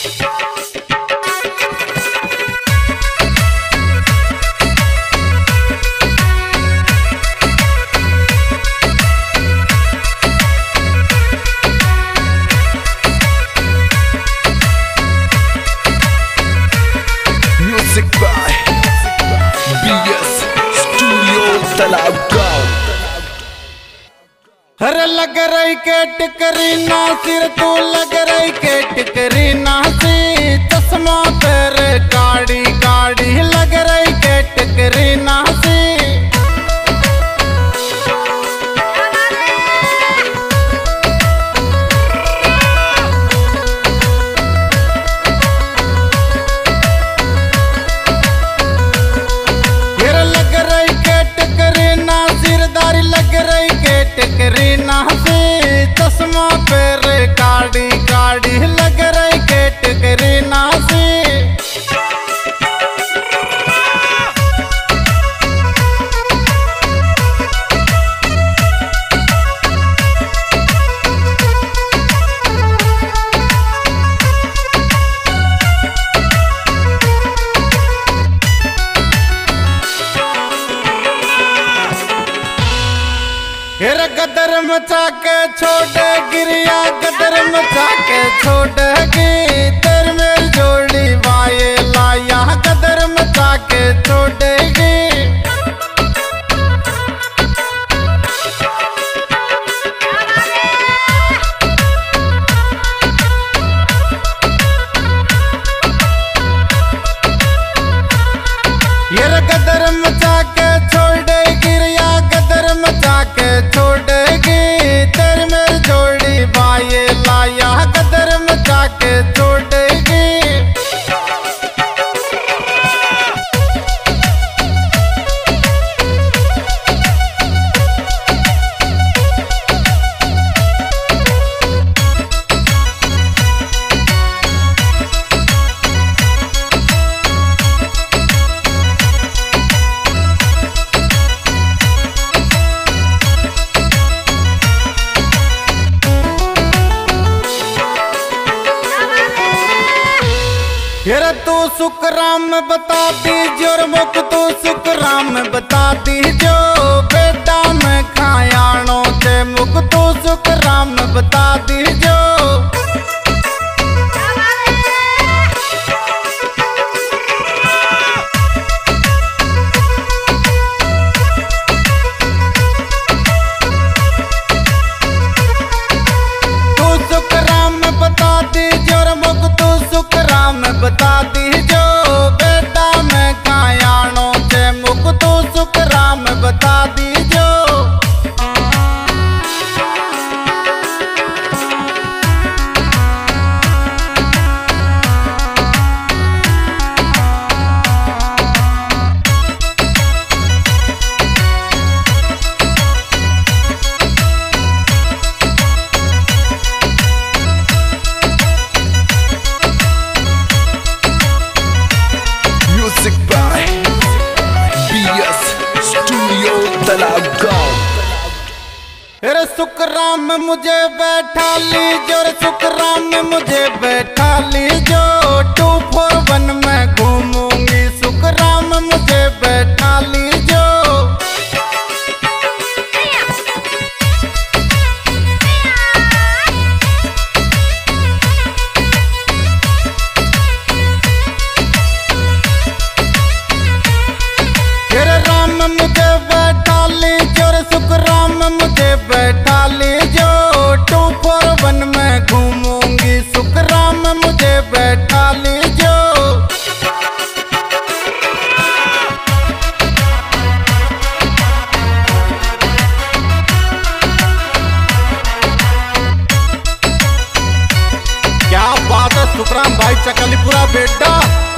हर लग रही के टिकरी नासिर तू लग रही के टिकरी नासी चश्मा पर गाड़ी गाड़ी लग रही के टिकरी नासी टिकरी नासी चश्मा पर गाड़ी गाड़ी लग रही के टिकरी नासी हेर गदर मचा के छोड़ गिरिया गदर मचा के छोड़गी तेरे में जोड़ी वाये लाया गदर मचा के छोड़गी हेर गदर मचा के छोड़ गिरिया गदर मचा के छोड़गी तेरे में जोड़ी बाये लाया गदर मचा के छोड़गी फिर तू सुखराम बता दीजो मुख तू सुखराम बता दीजो बेटा मैं खायाणो ते मुख तू सुखराम बता दीजो तू सुखराम बता दीजो मुख तू सुखराम बता दीजो बेटा मैं कायाणो से मुख तू सुखराम बता दीजो सुखराम मुझे बैठा लीजो सुखराम मुझे बैठा लीजो 241 में घूमूंगी सुखराम मुझे बैठा लीजो फिर राम मुझे बैठा लीजो सुखराम मुझे बैठा लीजो 241 में घूमूंगी सुखराम मुझे बैठा लीजो क्या बात है सुखराम भाई चकलीपुरा बेटा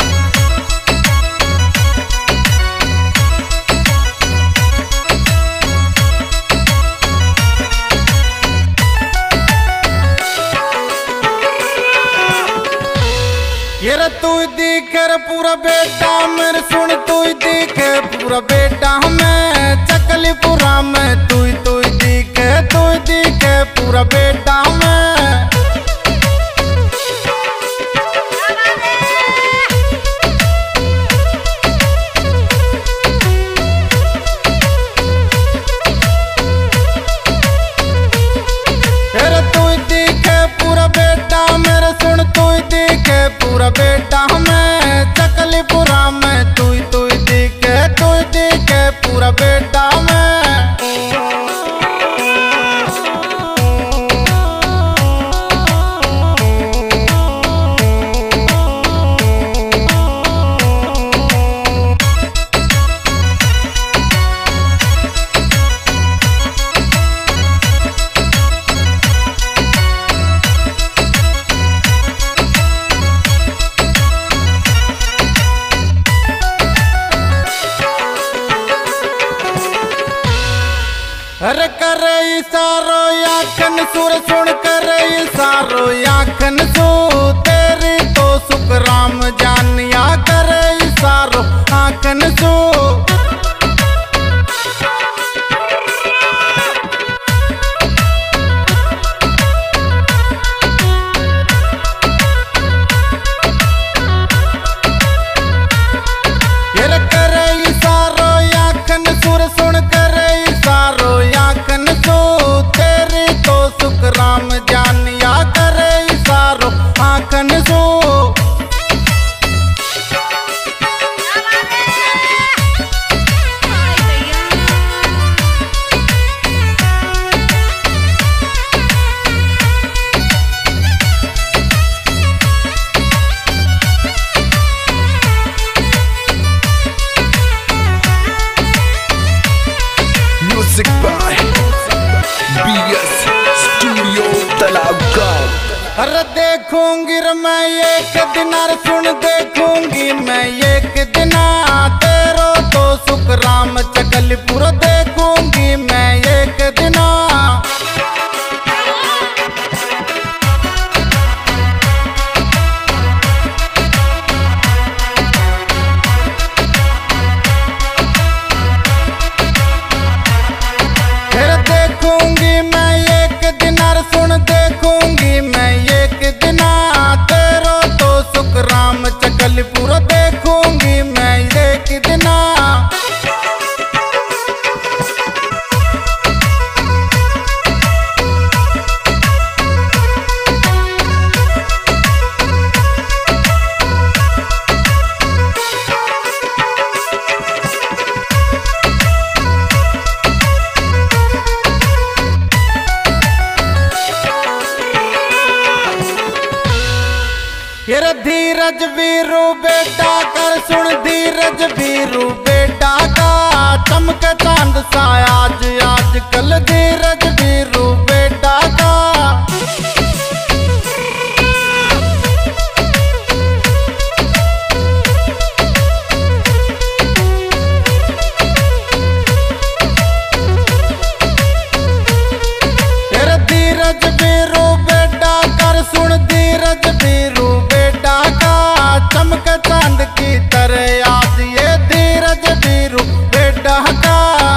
यार तू दिखे पूरा बेटा मेरे सुन तू दिखे पूरा बेटा मैं चकलीपुरा में तू दिखे पूरा बेटा मैं करे इशारो आखन सुर सुन करे इशारो आखन सू तेरी तो सुख राम जानिया करे इशारो आखन सू राम जानिया करे इशारो आखन सो म्यूजिक बाय BS स्टूडियो तालाब गाँव। अरे देखूंगी रे मैं एक दिन सुन देखूंगी मैं एक दिन तेरो तो सुख राम चकलपुर देखूंगी मैं एक दिन फिर देखूंगी मैं एक दिन सुन देखूंगी मैं एक दिन तेरो तो सुख राम चकलपुर देखूंगी मैं एक दिन फिर धीरज वीरू बेटा कर सुन धीरज वीरू बेटा का चमक चांद सा आज आजकल धीरज वीरू बेटा का फिर धीरज वीरू बेटा कर सुन धीरज वीरू चमक चांद की तरह आज ये धीरज वीरू बेटा का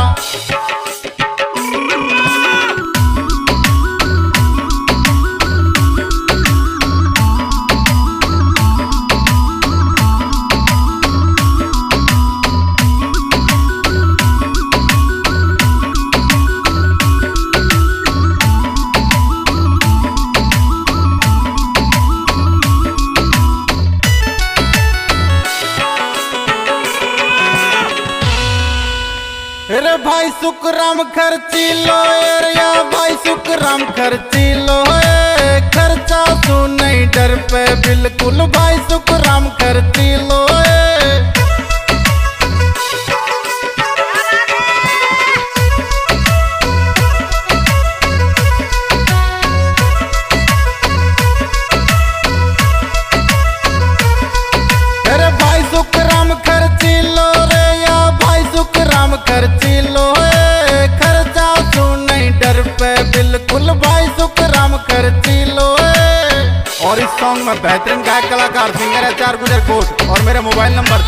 रे भाई सुखराम खर्ची लो या भाई सुखराम खर्ची लो खर्चा तू नहीं डर पे बिल्कुल भाई सुखराम खर्ची लो रे भाई सुखराम खर्ची लो रे या भाई सुखराम खर्ची लो खर्चा तू नहीं डर पे बिल्कुल भाई सुखराम खर्ची लो और इस सॉन्ग में बेहतरीन गायक कलाकार सिंगर HR गुजर कोट और मेरा मोबाइल नंबर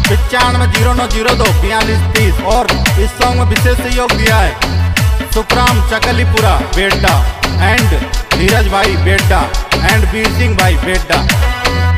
9509024230 और इस सॉन्ग में विशेष सहयोग दिया है सुखराम चकलीपुरा बेटा एंड धीरज भाई बेटा एंड वीर सिंह भाई बेटा।